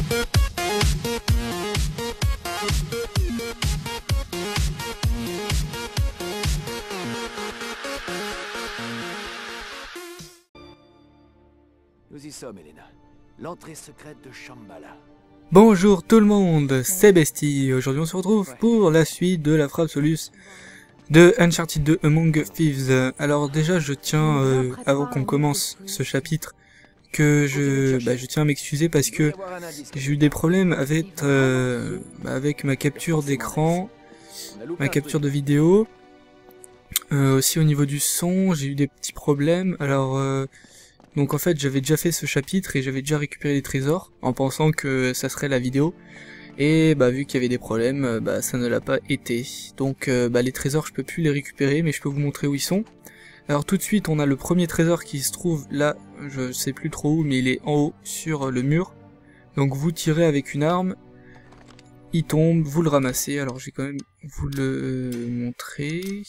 Nous y sommes, Elena. L'entrée secrète de Shambhala. Bonjour tout le monde, c'est Bestie. Aujourd'hui on se retrouve pour la suite de la frappe Solus de Uncharted 2 Among Thieves. Alors déjà je tiens, avant qu'on commence ce chapitre, que je tiens à m'excuser parce que j'ai eu des problèmes avec, avec ma capture d'écran, ma capture de vidéo. Aussi au niveau du son, j'ai eu des petits problèmes. Alors donc en fait j'avais déjà fait ce chapitre et j'avais déjà récupéré les trésors en pensant que ça serait la vidéo. Et vu qu'il y avait des problèmes, ça ne l'a pas été. Donc les trésors je peux plus les récupérer, mais je peux vous montrer où ils sont. Alors tout de suite on a le premier trésor qui se trouve là, je sais plus trop où, mais il est en haut sur le mur. Donc vous tirez avec une arme, il tombe, vous le ramassez. Alors je vais quand même vous le montrer.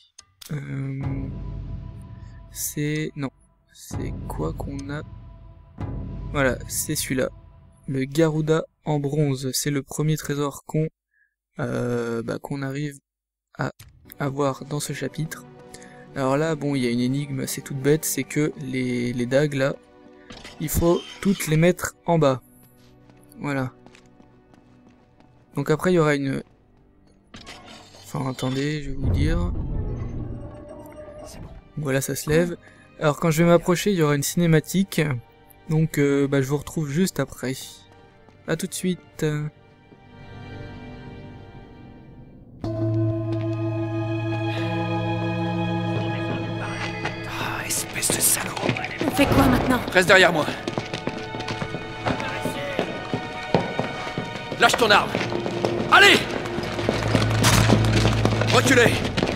C'est quoi qu'on a? Voilà, c'est celui-là. Le Garuda en bronze. C'est le premier trésor qu'on arrive à avoir dans ce chapitre. Alors là, bon, il y a une énigme, c'est toute bête, c'est que les dagues là, il faut toutes les mettre en bas. Voilà. Donc après, il y aura une... Enfin, attendez, je vais vous dire... Voilà, ça se lève. Alors quand je vais m'approcher, il y aura une cinématique. Donc je vous retrouve juste après. A tout de suite. Ah, espèce de salaud. On fait quoi maintenant? Reste derrière moi. Lâche ton arme. Allez! Reculez!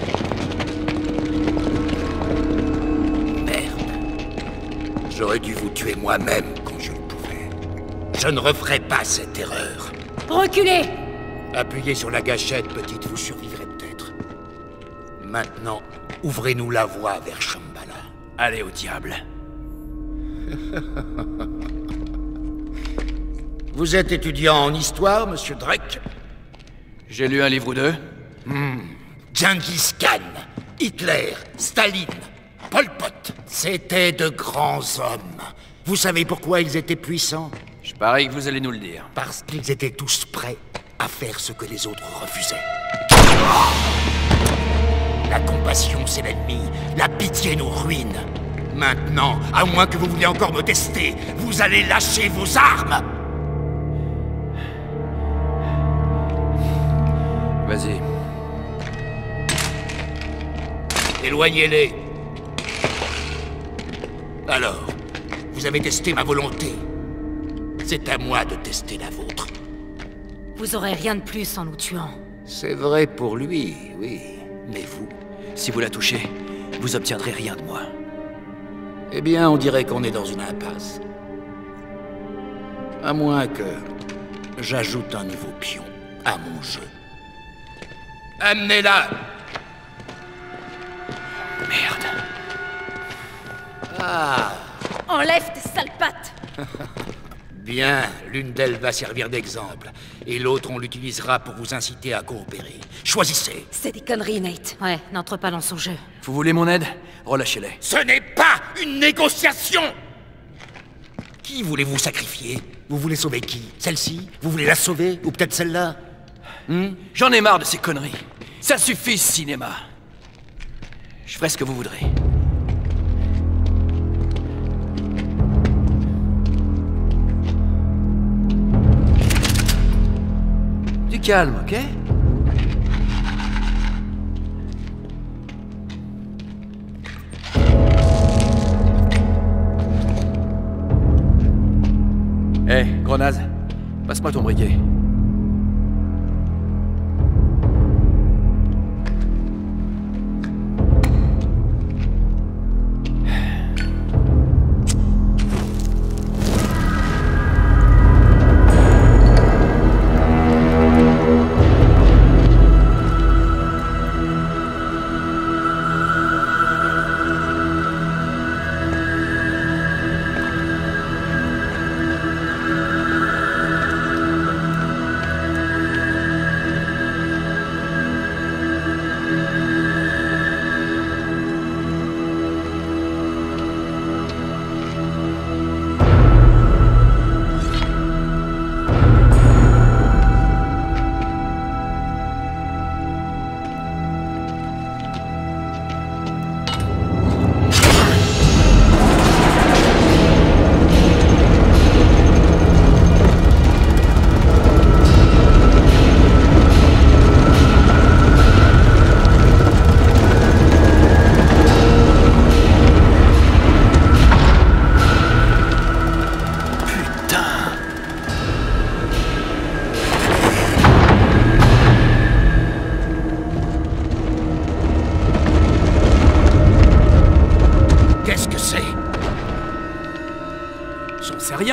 J'aurais dû vous tuer moi-même quand je le pouvais. Je ne referai pas cette erreur. Reculez! Appuyez sur la gâchette, petite, vous survivrez peut-être. Maintenant, ouvrez-nous la voie vers Shambhala. Allez au diable. Vous êtes étudiant en histoire, monsieur Drake? J'ai lu un livre ou deux. Genghis Khan, Hitler, Staline, Pol Pot, c'étaient de grands hommes. Vous savez pourquoi ils étaient puissants? Je parie que vous allez nous le dire. Parce qu'ils étaient tous prêts à faire ce que les autres refusaient. La compassion, c'est l'ennemi. La pitié nous ruine. Maintenant, à moins que vous vouliez encore me tester, vous allez lâcher vos armes. Vas-y. Éloignez-les. Alors, vous avez testé ma volonté. C'est à moi de tester la vôtre. Vous aurez rien de plus en nous tuant. C'est vrai pour lui, oui. Mais vous? Si vous la touchez, vous obtiendrez rien de moi. Eh bien, on dirait qu'on est dans une impasse. À moins que j'ajoute un nouveau pion à mon jeu. Amenez-la! Merde. Ah! Enlève tes sales pattes! Bien, l'une d'elles va servir d'exemple, et l'autre on l'utilisera pour vous inciter à coopérer. Choisissez! C'est des conneries, Nate. Ouais, n'entre pas dans son jeu. Vous voulez mon aide? Relâchez-les. Ce n'est pas une négociation! Qui voulez-vous sacrifier? Vous voulez sauver qui? Celle-ci? Vous voulez la sauver? Ou peut-être celle-là? J'en ai marre de ces conneries. Ça suffit, ce cinéma. Je ferai ce que vous voudrez. Du calme, ok? Hé, Grenade, passe-moi ton briquet.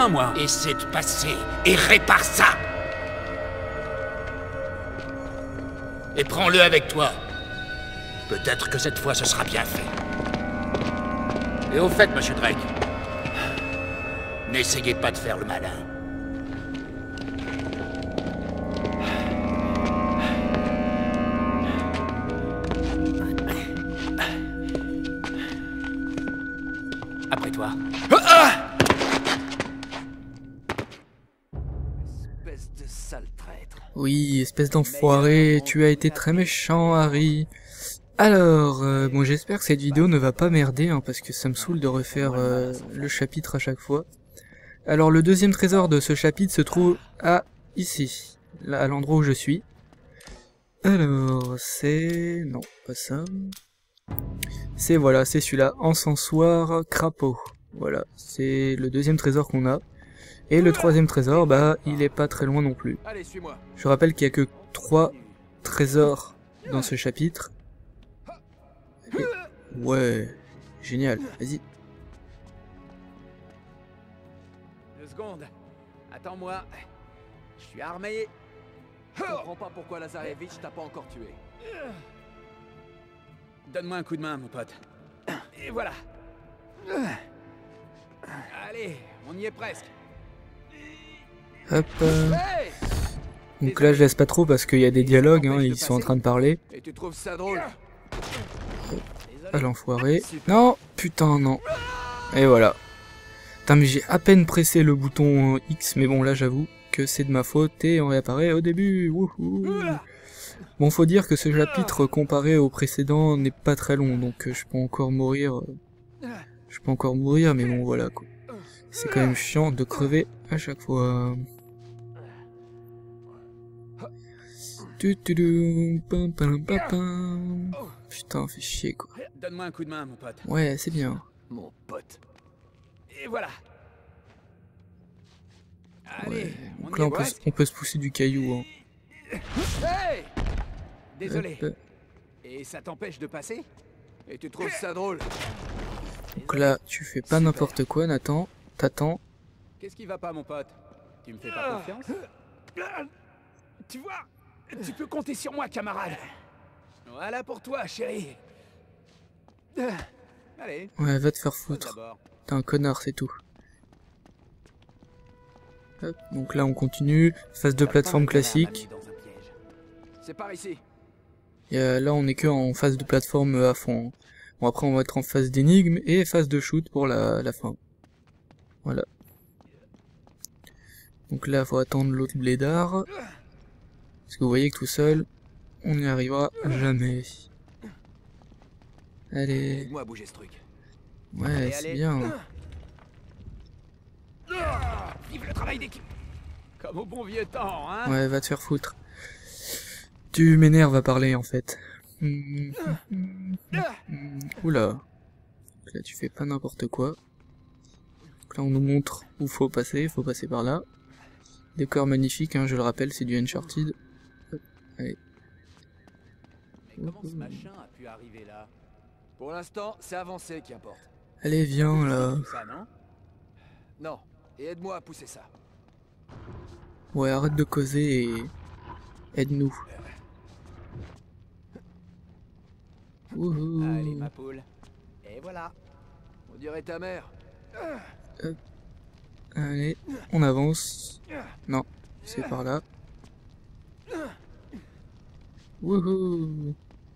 rien, moi. Essaie de passer et répare ça. Et prends-le avec toi. Peut-être que cette fois, ce sera bien fait. Et au fait, monsieur Drake, n'essayez pas de faire le malin. Après toi. Espèce de sale traître. Oui, espèce d'enfoiré, tu as été très méchant, Harry. Alors, bon, j'espère que cette vidéo ne va pas merder, hein, parce que ça me saoule de refaire le chapitre à chaque fois. Alors, le deuxième trésor de ce chapitre se trouve ici, là, à l'endroit où je suis. Alors, c'est... non, pas ça. C'est, voilà, c'est celui-là, encensoir crapaud. Voilà, c'est le deuxième trésor qu'on a. Et le troisième trésor, bah, il est pas très loin non plus. Allez, suis-moi. Je rappelle qu'il y a que 3 trésors dans ce chapitre. Et... ouais, génial, vas-y. 2 secondes. Attends-moi. Je suis armé. Je comprends pas pourquoi Lazarevitch t'a pas encore tué. Donne-moi un coup de main, mon pote. Et voilà. Allez, on y est presque. Hop. Hey! Donc là, je laisse pas trop parce qu'il y a des dialogues, hein, ils sont en train de parler. Et tu trouves ça drôle? Ah, l'enfoiré. Non, putain, non. Et voilà. Putain, mais j'ai à peine pressé le bouton X, mais bon, là, j'avoue que c'est de ma faute et on réapparaît au début. Wouhou. Bon, faut dire que ce chapitre, comparé au précédent, n'est pas très long, donc je peux encore mourir. Je peux encore mourir, mais bon, voilà, quoi. C'est quand même chiant de crever à chaque fois. Pam, pam, pam, pam. Putain, fait chier, quoi. Donne-moi un coup de main, mon pote. Ouais, c'est bien. Mon pote. Et voilà. Allez, Ouais. on Donc y là, est presque. on peut se pousser du caillou, hein. Hey! Désolé. Hop. Et ça t'empêche de passer? Et tu trouves ça drôle? Donc là, tu fais pas n'importe quoi, Nathan. T'attends. Qu'est-ce qui va pas, mon pote? Tu me fais pas confiance? Tu vois? Tu peux compter sur moi, camarade. Voilà pour toi, chérie. Allez, Ouais, va te faire pose foutre. d'abord. T'es un connard, c'est tout. Hop. Donc là, on continue. Phase de plateforme classique. C'est par ici. Et là, on est que en phase de plateforme à fond. Bon, après, on va être en phase d'énigme et phase de shoot pour la fin. Voilà. Donc là, faut attendre l'autre blédard. Parce que vous voyez que tout seul, on n'y arrivera jamais. Allez. Aide-moi à bouger ce truc. Ouais, Allez, c'est allez. bien. Vive le travail d'équipe. Comme au bon vieux temps, hein? Ouais, va te faire foutre. Tu m'énerves à parler, en fait. Oula. Là, tu fais pas n'importe quoi. Donc là, on nous montre où faut passer par là. Décor magnifique, hein, je le rappelle, c'est du Uncharted. Hop, allez. Mais comment ce machin a pu arriver là? Pour l'instant, c'est avancé qui importe. Allez, viens, là. Tout ça, non? Non. Et aide-moi à pousser ça. Ouais, arrête de causer et... aide-nous. Wouhou. Allez, ma poule. Et voilà. On dirait ta mère. Allez, on avance. Non, c'est par là. Wouhou.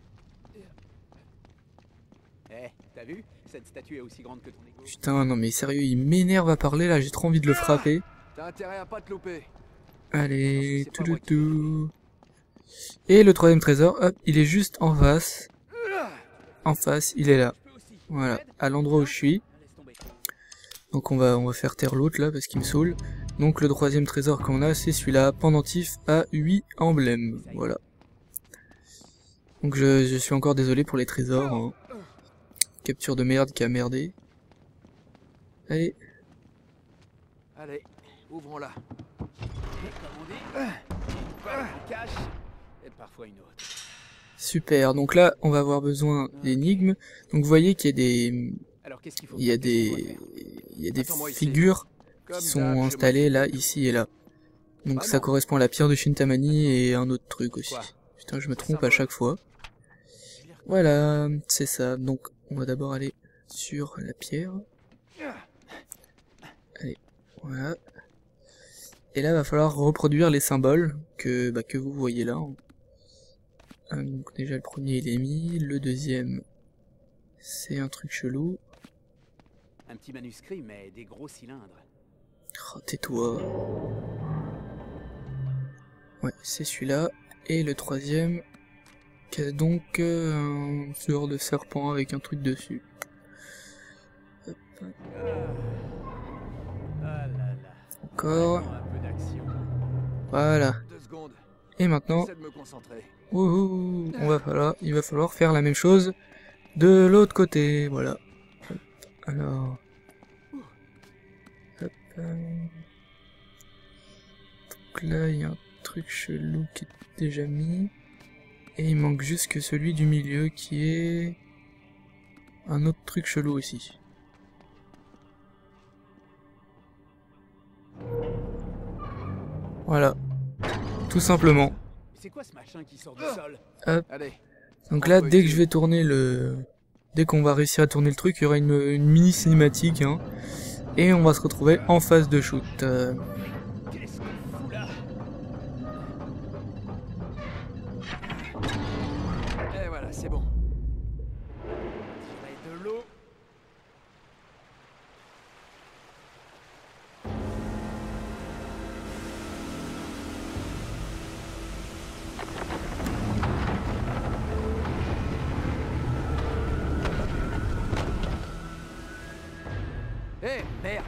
Eh, t'as vu? Cette statue est aussi grande que ton égo. Putain, non mais sérieux, il m'énerve à parler là, j'ai trop envie de le frapper. T'as intérêt à pas te louper. Allez, C'est pas moi qui tout. Et le troisième trésor, hop, il est juste en face. En face, il est là. Voilà, à l'endroit où je suis. Donc on va faire taire l'autre là parce qu'il me saoule. Donc le troisième trésor qu'on a, c'est celui-là, pendentif à 8 emblèmes. Voilà. Donc je suis encore désolé pour les trésors. Hein. Capture de merde qui a merdé. Allez. Allez, ouvrons-la. Comme on dit, on cache, et parfois une autre. Super, donc là on va avoir besoin d'énigmes. Donc vous voyez qu'il y a des... Alors qu'est-ce qu'il faut? Il y a Qu'est-ce qu'on doit des... faire? Il y a des Attends-moi ici. figures qui sont installés là, ici et là. Donc ça correspond à la pierre de Shintamani et un autre truc aussi. Putain, je me trompe à chaque fois. Voilà, c'est ça. Donc on va d'abord aller sur la pierre. Allez, voilà. Et là, va falloir reproduire les symboles que vous voyez là. Donc déjà le premier il est mis, le deuxième c'est un truc chelou. Un petit manuscrit mais des gros cylindres. Oh, tais-toi. Ouais, c'est celui-là. Et le troisième qui a donc un genre de serpent avec un truc dessus. Hop. Encore. Voilà. Et maintenant, il va falloir faire la même chose de l'autre côté. Voilà. Hop. Alors. Hop. Donc là, il y a un truc chelou qui est déjà mis. Et il manque juste que celui du milieu qui est un autre truc chelou aussi. Voilà. Tout simplement. C'est quoi ce machin qui sort du sol? Hop. Allez. Donc là, dès que je vais tourner dès qu'on va réussir à tourner le truc, il y aura une mini cinématique, hein. Et on va se retrouver en phase de shoot. Qu'est-ce qu'on fout là? Et voilà, c'est bon. Tirer de l'eau. Eh, merde!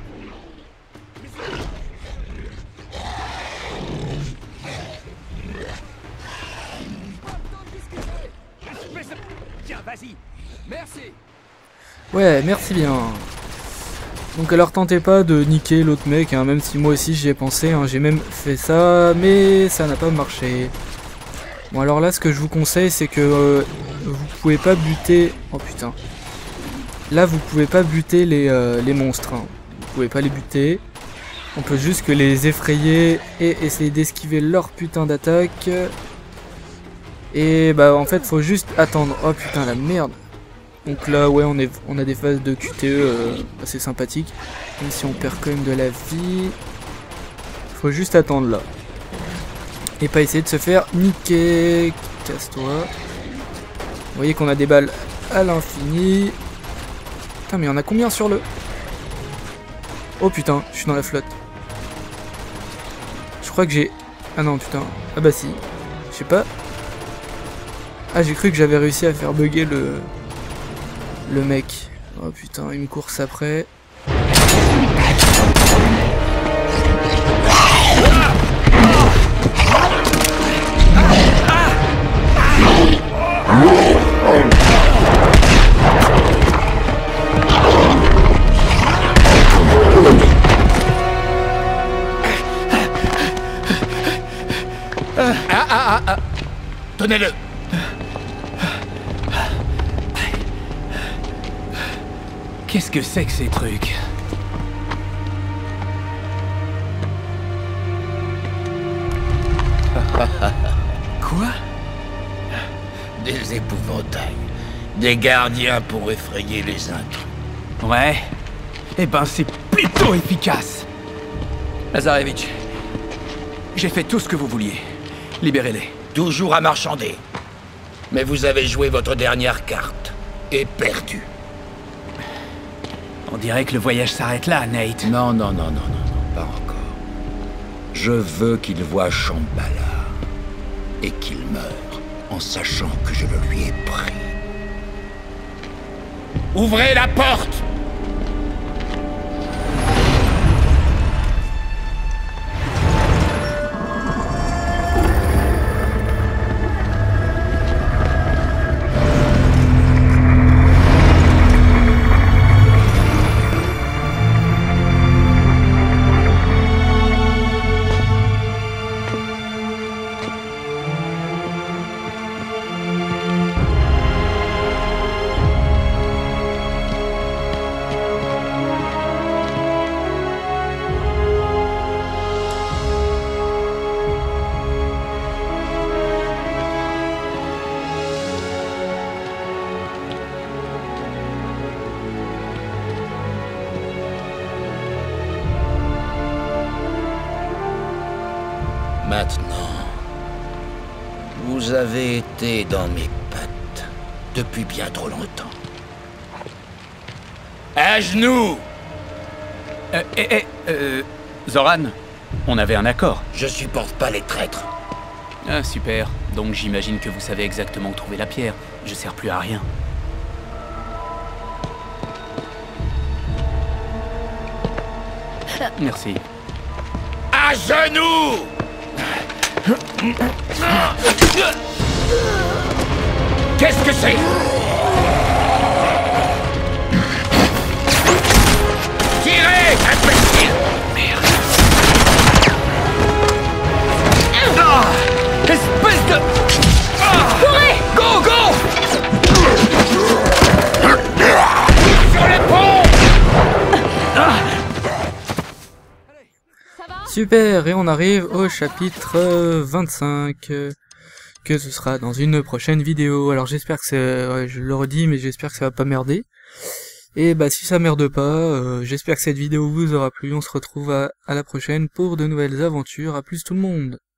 Tiens, vas-y! Merci! Ouais, merci bien. Donc alors tentez pas de niquer l'autre mec, hein, même si moi aussi j'y ai pensé, hein, j'ai même fait ça, mais ça n'a pas marché. Bon alors là ce que je vous conseille c'est que vous pouvez pas buter... Oh putain. Là vous pouvez pas buter les monstres, hein. Vous pouvez pas les buter. On peut juste que les effrayer et essayer d'esquiver leur putain d'attaque. Et bah en fait faut juste attendre. Oh putain la merde. Donc là ouais on a des phases de QTE assez sympathiques. Même si on perd quand même de la vie. Faut juste attendre là. Et pas essayer de se faire niquer. Casse-toi. Vous voyez qu'on a des balles à l'infini. Putain mais il y en a combien sur le... Oh putain, je suis dans la flotte. Je crois que j'ai... Ah non putain. Ah bah si. Je sais pas. Ah j'ai cru que j'avais réussi à faire bugger le mec. Oh putain, il me course après. Tenez-le! Qu'est-ce que c'est que ces trucs? Quoi? Des épouvantails. Des gardiens pour effrayer les intrus. Ouais. Eh ben c'est plutôt efficace. Lazarevitch, j'ai fait tout ce que vous vouliez. Libérez-les. Toujours à marchander. Mais vous avez joué votre dernière carte. Et perdu. On dirait que le voyage s'arrête là, Nate. Non, pas encore. Je veux qu'il voie Shambhala. Et qu'il meure en sachant que je le lui ai pris. Ouvrez la porte! Maintenant, vous avez été dans mes pattes depuis bien trop longtemps. À genoux! Zoran, on avait un accord. Je supporte pas les traîtres. Ah, super. Donc j'imagine que vous savez exactement où trouver la pierre. Je sers plus à rien. Merci. À genoux! Qu'est-ce que c'est? Tirez, imbécile! Merde. Espèce de... Courez! Go, go! Sur les ponts! Super, et on arrive au chapitre 25, que ce sera dans une prochaine vidéo. Alors j'espère que c'est... ouais, je le redis, mais j'espère que ça va pas merder. Et bah si ça merde pas, j'espère que cette vidéo vous aura plu. On se retrouve à la prochaine pour de nouvelles aventures. À plus tout le monde!